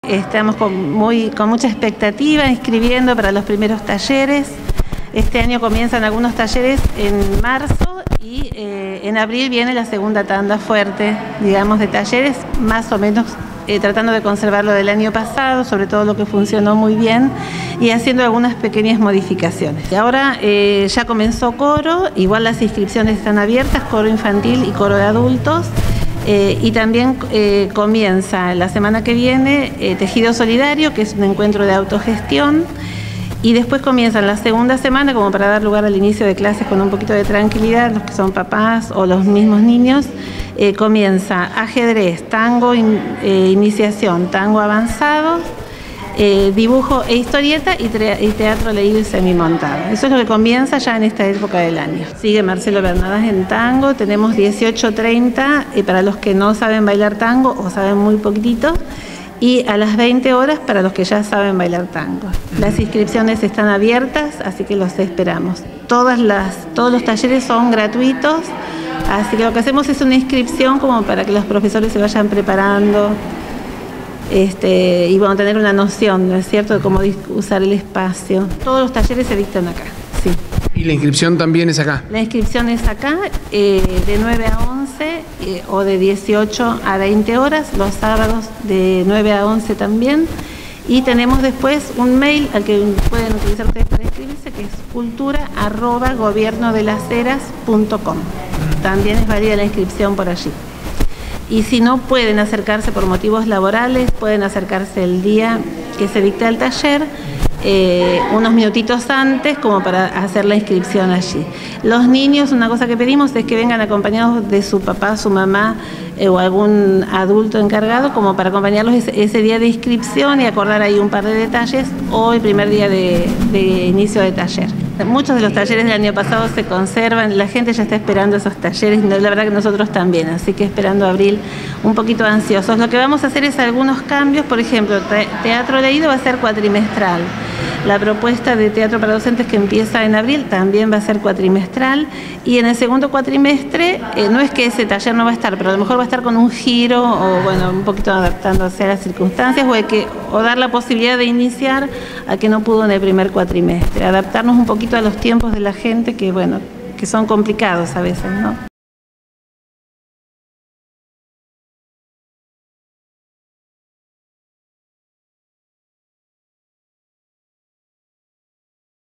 Estamos con mucha expectativa, inscribiendo para los primeros talleres. Este año comienzan algunos talleres en marzo y en abril viene la segunda tanda fuerte, digamos, de talleres, más o menos tratando de conservar lo del año pasado, sobre todo lo que funcionó muy bien, y haciendo algunas pequeñas modificaciones. Y ahora ya comenzó coro, igual las inscripciones están abiertas, coro infantil y coro de adultos. Y también comienza la semana que viene Tejido Solidario, que es un encuentro de autogestión, y después comienza la segunda semana, como para dar lugar al inicio de clases con un poquito de tranquilidad, los que son papás o los mismos niños, comienza ajedrez, tango, iniciación, tango avanzado, dibujo e historieta y teatro leído y semimontado. Eso es lo que comienza ya en esta época del año. Sigue Marcelo Bernadas en tango, tenemos 18:30 para los que no saben bailar tango o saben muy poquitito, y a las 20 horas para los que ya saben bailar tango. Las inscripciones están abiertas, así que los esperamos. Todos los talleres son gratuitos, así que lo que hacemos es una inscripción como para que los profesores se vayan preparando y bueno, tener una noción, ¿no es cierto?, de cómo usar el espacio. Todos los talleres se dictan acá, sí. ¿Y la inscripción también es acá? La inscripción es acá, de 9 a 11 o de 18 a 20 horas, los sábados de 9 a 11 también. Y tenemos después un mail al que pueden utilizar ustedes para inscribirse, que es cultura@gobernodelaseras.com. También es válida la inscripción por allí. Y si no pueden acercarse por motivos laborales, pueden acercarse el día que se dicta el taller, unos minutitos antes, como para hacer la inscripción allí. Los niños, una cosa que pedimos es que vengan acompañados de su papá, su mamá o algún adulto encargado, como para acompañarlos ese día de inscripción y acordar ahí un par de detalles, o el primer día de inicio de taller. Muchos de los talleres del año pasado se conservan, la gente ya está esperando esos talleres, la verdad que nosotros también, así que esperando abril, un poquito ansiosos. Lo que vamos a hacer es algunos cambios, por ejemplo, teatro leído va a ser cuatrimestral. La propuesta de teatro para docentes que empieza en abril también va a ser cuatrimestral, y en el segundo cuatrimestre no es que ese taller no va a estar, pero a lo mejor va a estar con un giro o bueno, un poquito adaptándose a las circunstancias, o dar la posibilidad de iniciar a que no pudo en el primer cuatrimestre, adaptarnos un poquito a los tiempos de la gente que bueno, que son complicados a veces, ¿no?